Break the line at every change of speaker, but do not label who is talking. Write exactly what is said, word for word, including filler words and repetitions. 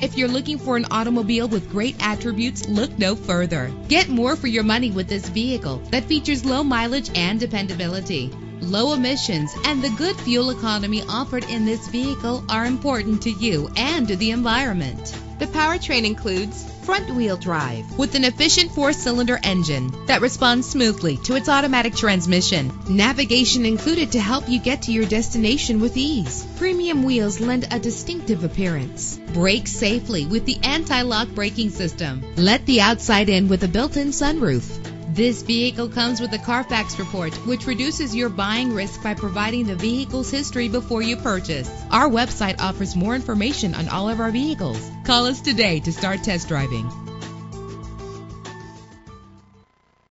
If you're looking for an automobile with great attributes, look no further. Get more for your money with this vehicle that features low mileage and dependability. Low emissions and the good fuel economy offered in this vehicle are important to you and to the environment. The powertrain includes front-wheel drive with an efficient four-cylinder engine that responds smoothly to its automatic transmission. Navigation included to help you get to your destination with ease. Premium wheels lend a distinctive appearance. Brake safely with the anti-lock braking system. Let the outside in with a built-in sunroof. This vehicle comes with a Carfax report, which reduces your buying risk by providing the vehicle's history before you purchase. Our website offers more information on all of our vehicles. Call us today to start test driving.